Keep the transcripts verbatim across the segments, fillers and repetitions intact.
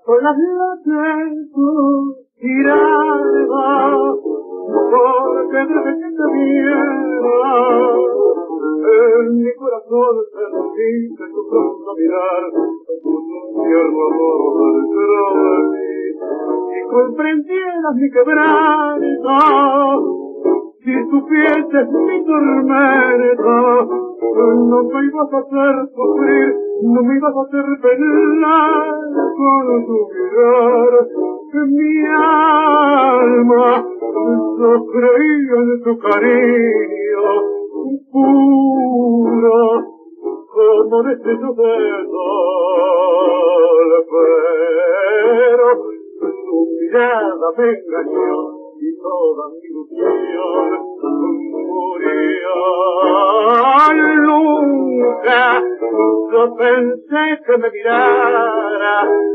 con las noches tu tirada, porque desde que te viera, en mi corazón sentiste tu pronto mirar, tu tierno amor dentro de mí, y comprendieras mi quebranto, si supieses mi tormento, no me ibas a hacer sufrir, no me ibas a hacer penar con tu mirar. Mi alma yo creía en tu cariño puro, como destello de sol, pero tu mirada me engañó y toda mi ilusión murió. Nunca yo pensé que me mirara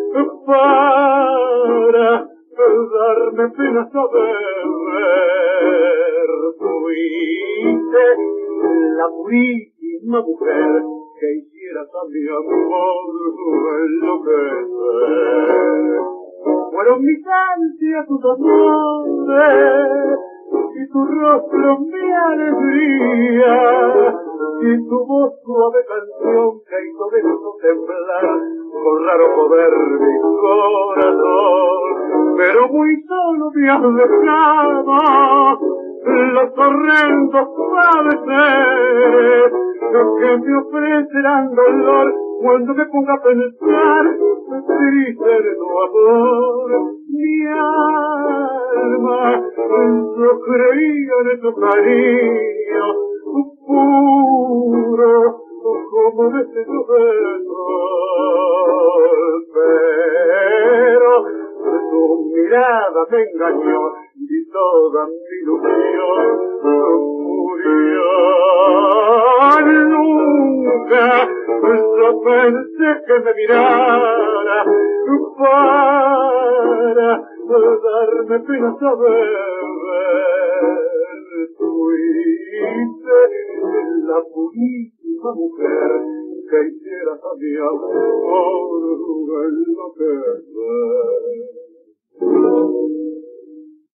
para darme pena saber. Fuiste la purísima mujer que hicieras a mi amor enloquecer. Fueron mis ansias tus amores, y tu rostro mi alegría, y tu voz suave canción que hizo de eso temblar con raro poder mi corazón. Pero muy solo me has dejado los horrendos padeceres que me ofrecerán dolor cuando me ponga a pensar triste de tu amor. Mi alma yo creía en tu cariño puro como destello de sol, pero tu mirada me engañó y toda mi ilusión murió. Nunca yo pensé que me mirara para darme pena saber. Fuiste la purísima mujer que hicieras a mi amor enloquecer.